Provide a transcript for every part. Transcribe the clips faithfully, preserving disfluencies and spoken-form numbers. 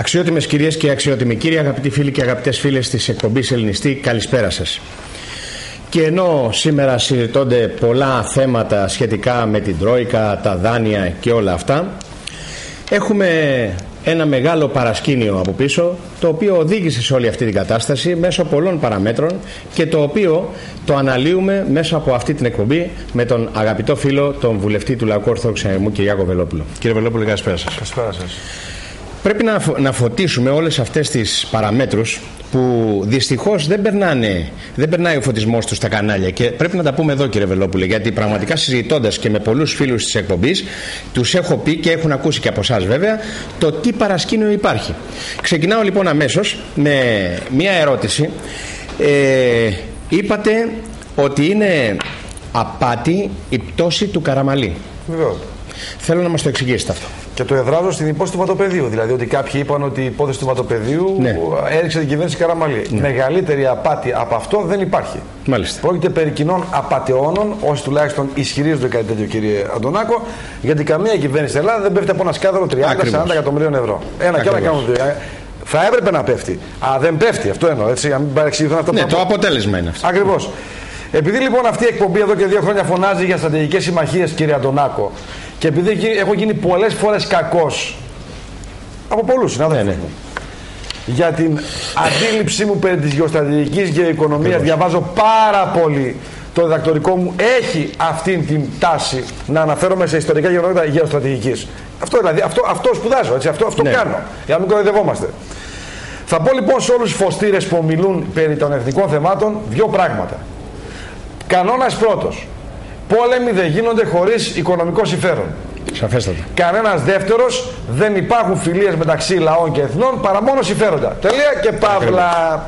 Αξιότιμες κυρίες και αξιότιμοι κύριοι, αγαπητοί φίλοι και αγαπητές φίλες της εκπομπής Ελληνιστή, καλησπέρα σας. Και ενώ σήμερα συζητώνται πολλά θέματα σχετικά με την Τρόικα, τα δάνεια και όλα αυτά, έχουμε ένα μεγάλο παρασκήνιο από πίσω, το οποίο οδήγησε σε όλη αυτή την κατάσταση μέσω πολλών παραμέτρων και το οποίο το αναλύουμε μέσα από αυτή την εκπομπή με τον αγαπητό φίλο, τον βουλευτή του Λαϊκού Ορθόδοξου Συναγερμού, Κυριάκο Βελόπουλο. Κύριε Βελόπουλο, καλησπέρα σας. Καλησπέρα σας. Πρέπει να, να φωτίσουμε όλες αυτές τις παραμέτρους που δυστυχώς δεν, περνάνε, δεν περνάει ο φωτισμός τους στα κανάλια, και πρέπει να τα πούμε εδώ, κύριε Βελόπουλε, γιατί πραγματικά συζητώντας και με πολλούς φίλους της εκπομπής τους έχω πει και έχουν ακούσει και από εσάς βέβαια το τι παρασκήνιο υπάρχει. Ξεκινάω λοιπόν αμέσως με μία ερώτηση. ε, είπατε ότι είναι απάτη η πτώση του Καραμαλή. Βεβαίως. Θέλω να μας το εξηγήσετε αυτό. Και το εδράζω στην υπόθεση του βατοπεδίου. Δηλαδή ότι κάποιοι είπαν ότι η υπόθεση του βατοπεδίου ναι. έριξε την κυβέρνηση Καραμαλή. Ναι. Μεγαλύτερη απάτη από αυτό δεν υπάρχει. Μάλιστα. Πρόκειται περί κοινών απατεώνων, όσοι τουλάχιστον ισχυρίζονται κάτι τέτοιο, κύριε Αντωνάκο, γιατί καμία κυβέρνηση στην Ελλάδα δεν πέφτει από ένα σκάνδαλο τριάντα με σαράντα εκατομμυρίων ευρώ. Ένα Ακριβώς. Και ένα κάνουν δύο. Θα έπρεπε να πέφτει. Α, δεν πέφτει. Αυτό εννοώ. Έτσι, να μην παρεξηγηθούν αυτά. Ναι, τα... το αποτέλεσμα είναι αυτό. Ακριβώς. Επειδή λοιπόν αυτή η εκπομπή εδώ και δύο χρόνια φωνάζει για στρατηγικές συμμαχίες, κύριε Αντωνάκο, και επειδή έχω γίνει πολλές φορές κακός από πολλούς συνάδελφους ναι, ναι. για την αντίληψή μου περί της γεωστρατηγικής γεωοικονομίας, διαβάζω πάρα πολύ το διδακτορικό μου, έχει αυτήν την τάση να αναφέρομαι σε ιστορικά γεγονότα γεωστρατηγικής. Αυτό δηλαδή, αυτό, αυτό σπουδάζω, έτσι, αυτό, αυτό ναι. κάνω, για να μην κοροϊδευόμαστε. Θα πω λοιπόν σε όλους τους φωστήρες που μιλούν περί των εθνικών θεμάτων δύο πράγματα. Κανόνας πρώτος. Πόλεμοι δεν γίνονται χωρίς οικονομικό συμφέρον. Σαφέστατα. Κανένας δεύτερος, δεν υπάρχουν φιλίες μεταξύ λαών και εθνών παρά μόνο συμφέροντα. Τελεία και παύλα.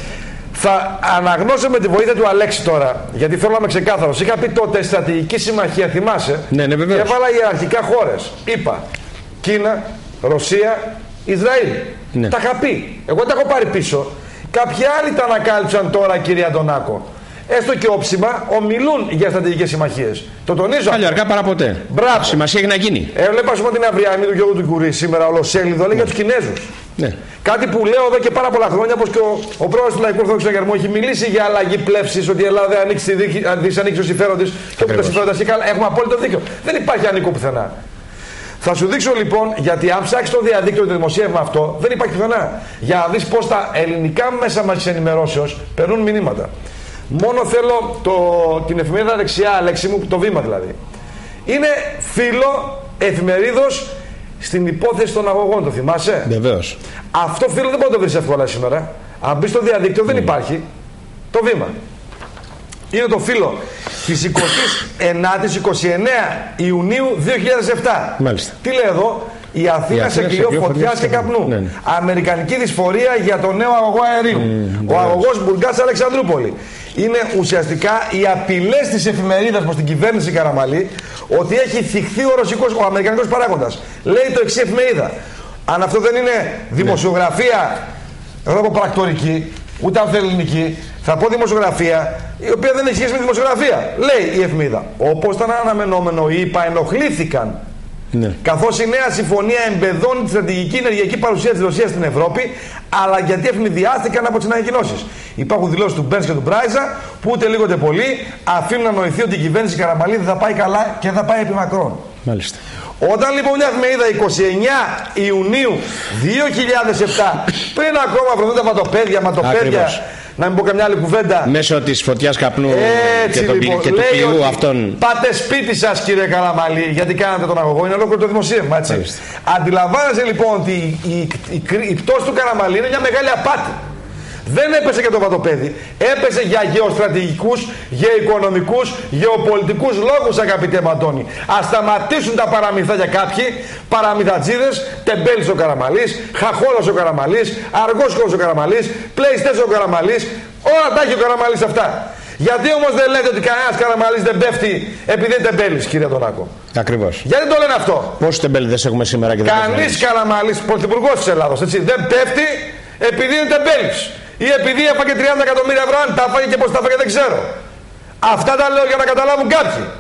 Θα αναγνώσω με τη βοήθεια του Αλέξη τώρα, γιατί θέλω να είμαι ξεκάθαρος. Είχα πει τότε στρατηγική συμμαχία, θυμάσαι. Ναι, ναι, βεβαίως. Και έβαλα ιεραρχικά χώρες. Είπα Κίνα, Ρωσία, Ισραήλ. Ναι. Τα είχα πει. Εγώ τα έχω πάρει πίσω. Κάποιοι άλλοι τα ανακάλυψαν τώρα, κύριε Αντωνάκο. Έστω και όψιμα ομιλούν για στρατηγικές συμμαχίες. Το τονίζω. Άλλο αργά παρά ποτέ. Μπράβο. Σημασία έχει να γίνει. Έβλεπα πούμε την αυριανή του Γιώργου του Κουρί σήμερα ολοσέλιδο, λέει ναι. για τους Κινέζους. Ναι. Κάτι που λέω εδώ και πάρα πολλά χρόνια, όπως και ο, ο πρόεδρος του Λαϊκού Ορθόδοξου Συναγερμού έχει μιλήσει για αλλαγή πλεύσης, ότι η Ελλάδα δεν ανοίξει το συμφέρον της και όπου το συμφέρον της. Έχουμε απόλυτο δίκιο. Δεν υπάρχει ανήκω πουθενά. Θα σου δείξω λοιπόν, γιατί αν ψάξει το διαδίκτυο το δημοσίευμα αυτό, δεν υπάρχει πουθενά. Για να δεις πώς τα ελληνικά μέσα μαζικής ενημερώσεως περνούν μηνύματα. Μόνο θέλω το, την εφημερίδα δεξιά, Αλέξη μου, το Βήμα δηλαδή. Είναι φίλο εφημερίδος στην υπόθεση των αγωγών, το θυμάσαι? Βεβαίως. Αυτό φίλο δεν μπορεί να το βρεις εύκολα σήμερα. Αν μπεις στο διαδίκτυο mm. δεν υπάρχει. Το Βήμα. Είναι το φίλο της εικοστής ενάτης εικοστή ενάτη Ιουνίου δύο χιλιάδες επτά. Μάλιστα. Τι λέει εδώ? Η Αθήνα σε κλειό φωτιάς και καπνού. Ναι, ναι. Αμερικανική δυσφορία για το νέο αγωγό αερίου. Mm, ο αγωγός Μπουργκάς Αλεξανδρούπολη. Είναι ουσιαστικά οι απειλές της εφημερίδας προς την κυβέρνηση Καραμαλή ότι έχει θυχθεί ο ρωσικός, ο αμερικανικός παράγοντας. Λέει το εξής εφημερίδα. Αν αυτό δεν είναι δημοσιογραφία, εγώ θα πω πρακτορική, ούτε αν θέλει ελληνική, θα πω δημοσιογραφία, η οποία δεν έχει σχέση με τη δημοσιογραφία. Λέει η εφημερίδα. Όπως ήταν αναμενόμενο, οι ΗΠΑ ενοχλήθηκαν. Ναι. Καθώς η νέα συμφωνία εμπεδώνει τη στρατηγική ενεργειακή παρουσία της Ρωσίας στην Ευρώπη, αλλά γιατί ευνηδιάστηκαν από τις ανακοινώσεις. Υπάρχουν δηλώσεις του Μπέρνς και του Μπράιζα που ούτε λίγο ούτε πολύ αφήνουν να νοηθεί ότι η κυβέρνηση Καραμαλή δεν θα πάει καλά και θα πάει επί μακρόν. Μάλιστα. Όταν λοιπόν μια εφημερίδα εικοστή ενάτη Ιουνίου δύο χιλιάδες επτά, πριν ακόμα βρεθούν τα ματοπέδια, ματοπέδια, να μην πω καμιά άλλη κουβέντα. Μέσω της φωτιάς καπνού έτσι, και, το, λοιπόν, και του πλοίου αυτών. Πάτε σπίτι σας, κύριε Καραμαλή, γιατί κάνατε τον αγωγό. Είναι ολόκληρο το δημοσίευμα, έτσι. Μάλιστα. Αντιλαμβάνεστε λοιπόν ότι η, η, η, η, η πτώση του Καραμαλή είναι μια μεγάλη απάτη. Δεν έπεσε για το βατοπέδι. Έπεσε για γεωστρατηγικούς, γεωοικονομικούς, γεωπολιτικούς λόγους, αγαπητέ Μαντώνη. Ας σταματήσουν τα παραμυθάκια κάποιοι, παραμυθατζίδες, τεμπέλης ο Καραμαλής, χαχόλας ο Καραμαλής, αργόσχολος ο Καραμαλής, PlayStation ο Καραμαλής, όλα τα έχει ο Καραμαλής αυτά. Γιατί όμως δεν λέτε ότι κανένας Καραμαλής δεν πέφτει επειδή είναι τεμπέλης, κύριε Αντωνάκο? Ακριβώς. Γιατί το λένε αυτό? Πόσους τεμπέληδες έχουμε σήμερα και δεν πέφτει? Κανείς Καραμαλής, πρωθυπουργός της Ελλάδος, έτσι, δεν πέφτει επειδή είναι τεμπέλης. Ή επειδή έφαγε τριάντα εκατομμύρια ευρώ, αν τα έφαγε και πώς τα έφαγε δεν ξέρω. Αυτά τα λέω για να καταλάβουν κάποιοι.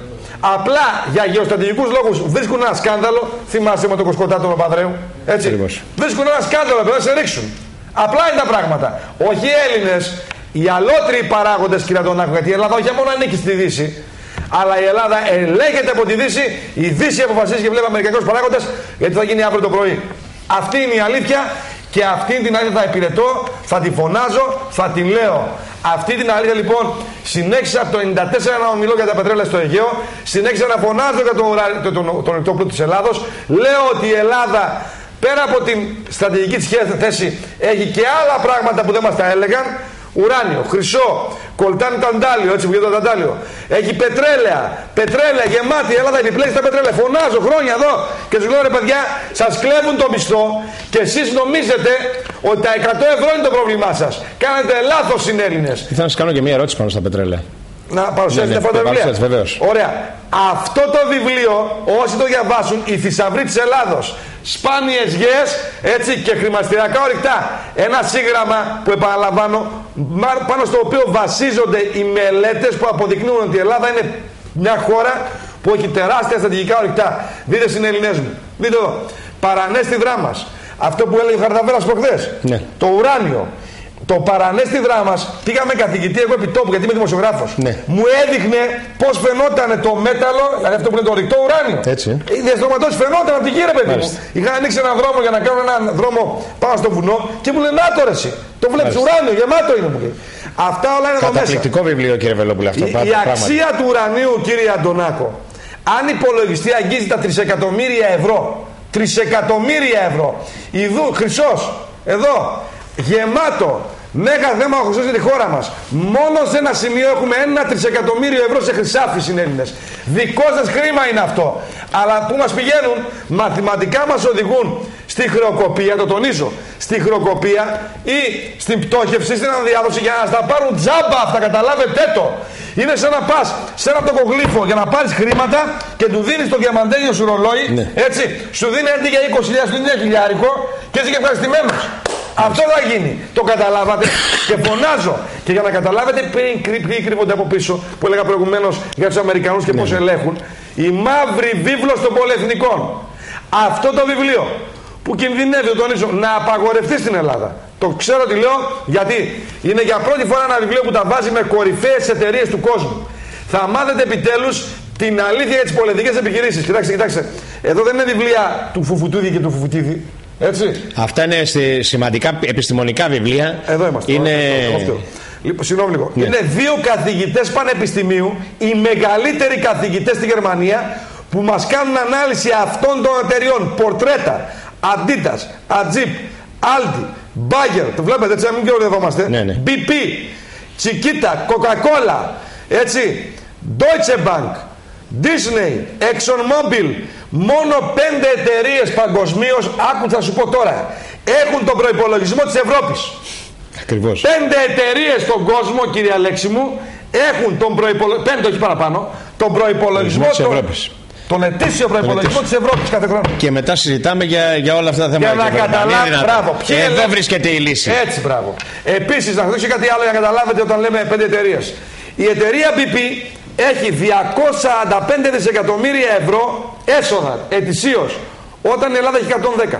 Απλά για γεωστρατηγικούς λόγους βρίσκουν ένα σκάνδαλο. Θυμάσαι με τον Κοσκοτά τον Παπανδρέου. Έτσι. Ακριβώς. Βρίσκουν ένα σκάνδαλο, πρέπει να σε ρίξουν. Απλά είναι τα πράγματα. Όχι οι Έλληνες, οι αλότριοι παράγοντες, κύριε Αντωνάκο, γιατί η Ελλάδα όχι μόνο ανήκει στη Δύση, αλλά η Ελλάδα ελέγχεται από τη Δύση. Η Δύση αποφασίζει και βλέπει αμερικανικούς παράγοντες γιατί θα γίνει αύριο το πρωί. Αυτή είναι η αλήθεια και αυτή την αλήθεια θα υπηρετώ, θα τη φωνάζω, θα την λέω. Αυτή την αλήθεια λοιπόν συνέχισα από το ενενήντα τέσσερα να ομιλώ για τα πετρέλαια στο Αιγαίο, συνέχισα να φωνάζω για τον το, το, το, πλούτο της Ελλάδος. Λέω ότι η Ελλάδα πέρα από την στρατηγική της θέση έχει και άλλα πράγματα που δεν μας τα έλεγαν. Ουράνιο, χρυσό, κολτάνι ταντάλιο, έτσι που γίνεται το ταντάλιο. Έχει πετρέλαια, πετρέλαια γεμάτη. Η Ελλάδα επιπλέει στα πετρέλαια. Φωνάζω χρόνια εδώ και σου λέω ρε παιδιά, σας κλέβουν το μισθό και εσείς νομίζετε ότι τα εκατό ευρώ είναι το πρόβλημά σας. Κάνετε λάθος συνέλληνες. Ήθελα να σας κάνω και μία ερώτηση πάνω στα πετρέλαια. Να παρουσιάσετε αυτά τα βιβλία. Ωραία. Αυτό το βιβλίο, όσοι το διαβάσουν, οι θησαυροί της Ελλάδος, σπάνιες γεές, έτσι, και χρηματιστηριακά ορυκτά. Ένα σύγγραμμα που επαναλαμβάνω, πάνω στο οποίο βασίζονται οι μελέτες που αποδεικνύουν ότι η Ελλάδα είναι μια χώρα που έχει τεράστια στρατηγικά ορυκτά. Δείτε συνελληνές μου. Δείτε εδώ. Παρανέστιδρά μας. Αυτό που έλεγε ο Χαρδαβέρας προχθές. Ναι. Το ουράνιο. Το παρανέστιδρά μας, πήγαμε καθηγητή εγώ επί τόπου, γιατί είμαι δημοσιογράφος. Ναι. Μου έδειχνε πώς φαινόταν το μέταλλο, δηλαδή αυτό που είναι το ορυκτό ουράνιο. Έτσι. Οι διαστρωματώσεις φαινόταν από την κύριε παιδί μου. Είχα ανοίξει έναν δρόμο για να κάνω έναν δρόμο πάνω στο βουνό και μου λένε να το ρε εσύ. Το βλέπεις ουράνιο, γεμάτο είναι μου λέει. Αυτά όλα είναι εδώ μέσα. Καταπληκτικό βιβλίο κύριε Βελόπουλε αυτό. Η, η αξία του ουρανίου κύριε Αντωνάκο, αν υπολογιστεί αγγίζει τα τρισεκατομμύρια ευρώ. Τρισεκατομμύρια ευρώ. Ιδού, χρυσός, εδώ. Γεμάτο, μέγα θέμα ο χρυσός για τη χώρα μας. Μόνο σε ένα σημείο έχουμε ένα τρισεκατομμύριο ευρώ σε χρυσάφι συνέλληνες. Δικό σας χρήμα είναι αυτό. Αλλά που μας πηγαίνουν, μαθηματικά μας οδηγούν στη χρεοκοπία, το τονίζω, στη χρεοκοπία ή στην πτώχευση, στην αναδιάδοση για να τα πάρουν τζάμπα αυτά, καταλάβετε το. Είναι σαν να πας σε ένα τοκογλύφο για να πάρεις χρήματα και του δίνεις το διαμαντένιο σου ρολόι, ναι. Έτσι, σου δίνει έντι για είκοσι χιλιάδες, σου δίνει ένα χιλιάρικο και είσαι και ευχαριστημένος. Αυτό θα γίνει. Το καταλάβατε και φωνάζω. Και για να καταλάβετε ποιοι κρύβονται από πίσω, που έλεγα προηγουμένως για τους Αμερικανούς και ναι. Πώς ελέγχουν, η μαύρη βίβλος των πολυεθνικών. Αυτό το βιβλίο που κινδυνεύει, το τονίζω, να απαγορευτεί στην Ελλάδα. Το ξέρω τι λέω, γιατί είναι για πρώτη φορά ένα βιβλίο που τα βάζει με κορυφαίες εταιρείες του κόσμου. Θα μάθετε επιτέλους την αλήθεια για τις πολυεθνικές επιχειρήσεις. Κοιτάξτε, κοιτάξτε. Εδώ δεν είναι βιβλία του Φουφουτούδη και του Φουφουτίδη. Έτσι. Αυτά είναι σημαντικά επιστημονικά βιβλία. Εδώ είμαστε. Είναι... Λοιπόν, συγγνώμη λίγο. Ναι. Είναι δύο καθηγητές πανεπιστημίου, οι μεγαλύτεροι καθηγητές στη Γερμανία, που μας κάνουν ανάλυση αυτών των εταιριών. Πορτρέτα, Adidas, Ajip, Aldi, Bayer, το βλέπετε έτσι, να μην κοροϊδευόμαστε. Ναι, ναι. μπι πι, Chiquita, Coca-Cola, έτσι, Deutsche Bank, Disney, ExxonMobil. Μόνο πέντε εταιρείες παγκοσμίως, άκου θα σου πω τώρα, έχουν τον προϋπολογισμό της Ευρώπης. Ακριβώς. Πέντε εταιρείες στον κόσμο, κύριε Αλέξη μου, έχουν τον προϋπολογισμό, πέντε όχι παραπάνω, τον προϋπολογισμό της Ευρώπης. Τον ετήσιο προϋπολογισμό της Ευρώπης κάθε χρόνο. Και μετά συζητάμε για, για όλα αυτά τα θέματα. Για να καταλάβετε. Μπράβο. Εδώ βρίσκεται η λύση. Έτσι, μπράβο. Επίσης, να δείξω κάτι άλλο για να καταλάβετε όταν λέμε πέντε εταιρείες. Η εταιρεία μπι πι έχει διακόσια σαράντα πέντε δισεκατομμύρια ευρώ έσοδα ετησίως, όταν η Ελλάδα έχει εκατόν δέκα.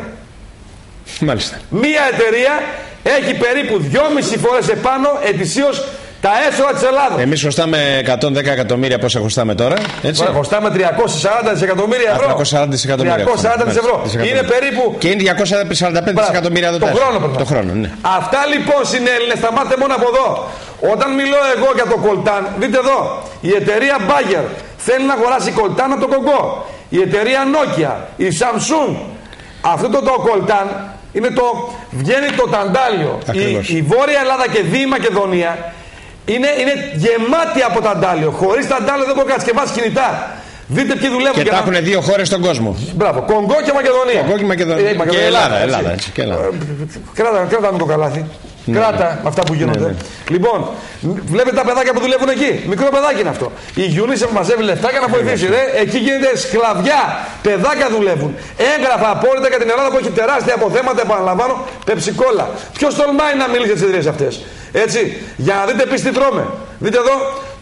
Μάλιστα. Μία εταιρεία έχει περίπου δυόμιση φορές επάνω ετησίως τα έσοδα της Ελλάδας. Εμείς χρωστάμε εκατόν δέκα εκατομμύρια, πόσα χρωστάμε τώρα, έτσι. Τώρα χρωστάμε τριακόσια σαράντα δισεκατομμύρια ευρώ. τριακόσια σαράντα δισεκατομμύρια τριακόσια σαράντα ευρώ. Είναι περίπου. Και είναι διακόσια σαράντα πέντε δισεκατομμύρια το χρόνο. Το χρόνο, ναι. Αυτά λοιπόν συνέλληνες θα μάθετε μόνο από εδώ. Όταν μιλώ εγώ για το κολτάν, δείτε εδώ. Η εταιρεία Bayer θέλει να αγοράσει κολτάν από το Κογκό. Η εταιρεία Nokia, η Samsung. Αυτό το, το κολτάν είναι το. Βγαίνει το ταντάλιο. Η, η Βόρεια Ελλάδα και Δι Μακεδονία. Είναι, είναι γεμάτη από ταντάλιο. Χωρίς ταντάλιο δεν μπορεί να κατασκευάσει κινητά. Δείτε ποιοι δουλεύουν. Και, και τα να... έχουν δύο χώρες στον κόσμο. Μπράβο. Κονγκό και Μακεδονία. Κονγκό και Μακεδονία. Ε, και Ελλάδα. Ελλάδα, Ελλάδα έτσι, και Ελλάδα. Κράτα, κράτα με το καλάθι. Ναι, κράτα με αυτά που γίνονται. Ναι, ναι. Λοιπόν, βλέπετε τα παιδάκια που δουλεύουν εκεί. Μικρό παιδάκι είναι αυτό. Η UNICEF μαζεύει λεφτά για να βοηθήσει. Ρε. Εκεί γίνεται σκλαβιά. Παιδάκια δουλεύουν. Έγγραφα απόλυτα για την Ελλάδα που έχει τεράστια αποθέματα. Επαναλαμβάνω, πεψικόλα. Ποιο τολμάει να μιλήσει για τις εταιρείες αυτές. Έτσι, για να δείτε πει τι τρώμε. Δείτε εδώ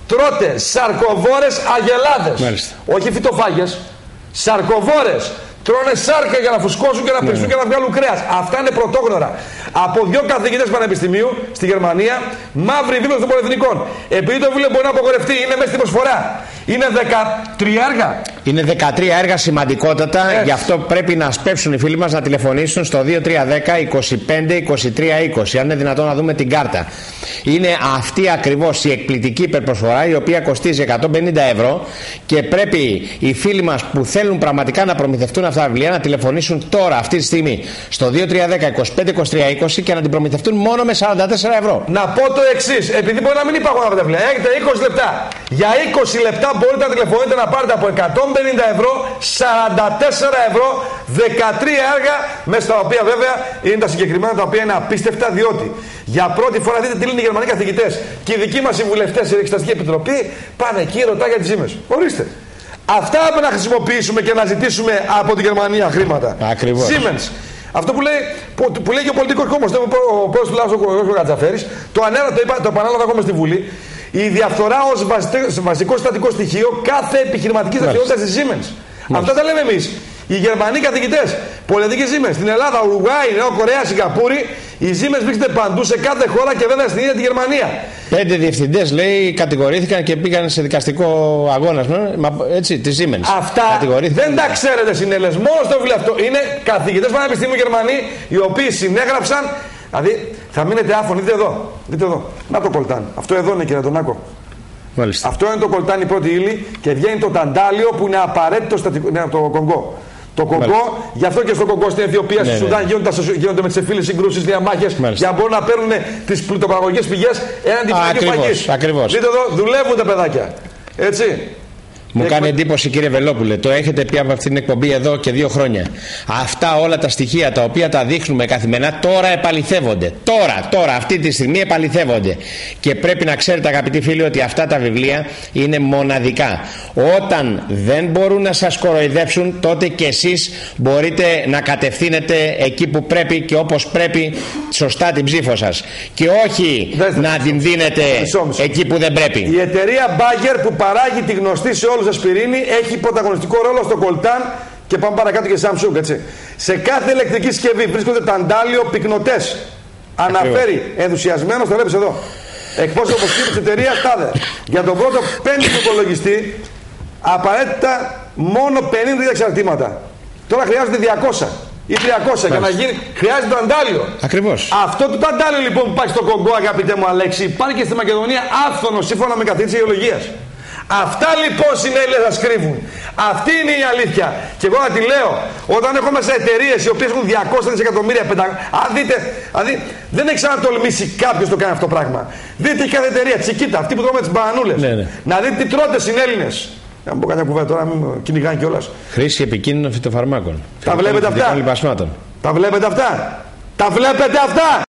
τρώτε σαρκοβόρες αγελάδες. Όχι φυτοφάγες. Σαρκοβόρες. Τρώνε σάρκα για να φουσκώσουν και να πριστούν και να βγάλουν κρέας. Αυτά είναι πρωτόγνωρα. Από δύο καθηγητές πανεπιστημίου στη Γερμανία, μαύρη βίβλος των πολυεθνικών. Επειδή το βιβλίο μπορεί να απογορευτεί, είναι μέσα στην προσφορά. Είναι δεκατρία έργα. Είναι δεκατρία έργα σημαντικότατα. Yes. Γι' αυτό πρέπει να σπεύσουν οι φίλοι μας να τηλεφωνήσουν στο δύο τρία ένα μηδέν είκοσι πέντε είκοσι τρία είκοσι. Αν είναι δυνατόν να δούμε την κάρτα. Είναι αυτή ακριβώς η εκπληκτική υπερπροσφορά, η οποία κοστίζει εκατόν πενήντα ευρώ, και πρέπει οι φίλοι μας που θέλουν πραγματικά να προμηθευτούν αυτά τα βιβλία να τηλεφωνήσουν τώρα, αυτή τη στιγμή, στο δύο τρία ένα μηδέν είκοσι πέντε είκοσι τρία είκοσι και να την προμηθευτούν μόνο με σαράντα τέσσερα ευρώ. Να πω το εξής, επειδή μπορεί να μην υπάρχουν αυτά τα βιβλία. Έχετε είκοσι λεπτά. Για είκοσι λεπτά μπορείτε να τηλεφωνείτε να πάρετε από εκατόν πενήντα ευρώ σαράντα τέσσερα ευρώ, δεκατρία έργα, μέσα στα οποία βέβαια είναι τα συγκεκριμένα, τα οποία είναι απίστευτα, διότι για πρώτη φορά δείτε τι λένε οι Γερμανοί καθηγητές και οι δικοί μας οι βουλευτές στην Εξεταστική Επιτροπή πάνε εκεί, ρωτά για τις ζήμες. Ορίστε. Αυτά πρέπει να χρησιμοποιήσουμε και να ζητήσουμε από τη Γερμανία χρήματα. Ακριβώς. Siemens. Αυτό που λέει, που, που λέει και ο πολιτικός κόμμος, ο πρόεδρος του Λάου, ο Κατζαφέρης, το ανέρα, το, είπα, το επανάλαβα ακόμα στη Βουλή. Η διαφθορά ως βασικό συστατικό στοιχείο κάθε επιχειρηματική δραστηριότητα της Siemens. Αυτά τα λέμε εμείς. Οι Γερμανοί καθηγητές, πολιτικοί Siemens, στην Ελλάδα, Ουρουγάη, Νέο Κορέα, Σιγκαπούρη, οι Siemens βρίσκεται παντού σε κάθε χώρα και βέβαια στην ίδια τη Γερμανία. Πέντε διευθυντές, λέει, κατηγορήθηκαν και πήγαν σε δικαστικό αγώνα. Έτσι, τη Siemens. Αυτά δεν τα ξέρετε, συνέλες. Μόνο στο βιβλίο αυτό. Είναι καθηγητές πανεπιστήμιου Γερμανοί, οι οποίοι συνέγραψαν. Δηλαδή, θα μείνετε άφωνοι. Δείτε εδώ. Δείτε εδώ. Να το κολτάν. Αυτό εδώ είναι, κύριε Αντωνάκο. Μάλιστα. Αυτό είναι το κολτάν, η πρώτη ύλη, και βγαίνει το ταντάλιο που είναι απαραίτητο από το Κονγκό. Το Κονγκό, γι' αυτό και στο Κονγκό στην Αιθιοπία, στη ναι, Σουδάν, ναι. Γίνονται, γίνονται με τις εμφύλιες συγκρούσεις, διαμάχες, για να μπορούν να παίρνουν τις πλουτοπαραγωγικές πηγές έναντι της φαγής. Ακριβώς. Δείτε εδώ, δουλεύουν τα παιδάκια. Έτσι. Μου κάνει εντύπωση, κύριε Βελόπουλε, το έχετε πει από αυτή την εκπομπή εδώ και δύο χρόνια. Αυτά όλα τα στοιχεία τα οποία τα δείχνουμε καθημερινά τώρα επαληθεύονται. Τώρα, τώρα, αυτή τη στιγμή επαληθεύονται. Και πρέπει να ξέρετε, αγαπητοί φίλοι, ότι αυτά τα βιβλία είναι μοναδικά. Όταν δεν μπορούν να σας κοροϊδέψουν, τότε και εσείς μπορείτε να κατευθύνετε εκεί που πρέπει και όπως πρέπει σωστά την ψήφο σας. Και όχι Δέστε, να την δίνετε μισό, μισό. εκεί που δεν πρέπει. Η εταιρεία Bayer που παράγει τη γνωστή σε όλους ασπιρίνη έχει πρωταγωνιστικό ρόλο στο κολτάν και πάμε παρακάτω και Samsung, έτσι. Σε κάθε ηλεκτρική συσκευή βρίσκονται ταντάλιο πυκνοτές. Αναφέρει ενθουσιασμένος, το βλέπεις εδώ. Εκπρόσωπο της εταιρείας τάδε. Για τον πρώτο πέντηκο υπολογιστή απαραίτητα μόνο πενήντα εξαρτήματα. Τώρα χρειάζονται διακόσια ή τριακόσια για να γίνει. Χρειάζεται το ταντάλιο. Ακριβώς. Αυτό το ταντάλιο λοιπόν που υπάρχει στο Κονγκό, αγαπητέ μου Αλέξη, υπάρχει και στη Μακεδονία άφθονο σύμφωνα με καθηγητή γεωλογίας. Αυτά λοιπόν συνέλεγα σας κρύβουν. Αυτή είναι η αλήθεια. Και εγώ να τη λέω, όταν έχω μέσα εταιρείες οι οποίες έχουν διακόσια δισεκατομμύρια, πεντακόσια. Αν δείτε, δηλαδή, δεν έχει ξανατολμήσει κάποιος το κάνει αυτό το πράγμα. Δείτε κάθε εταιρεία, Τσικίτα, αυτή που τρώμε τις μπανανούλες. Ναι, ναι. Να δείτε τι τρώτε συνέλληνες. Να πω κάποια κουβέντα τώρα, να μην κυνηγάνε κιόλας. Χρήση επικίνδυνων φυτοφαρμάκων. Τα βλέπετε αυτά. Τα βλέπετε αυτά. Τα βλέπετε αυτά.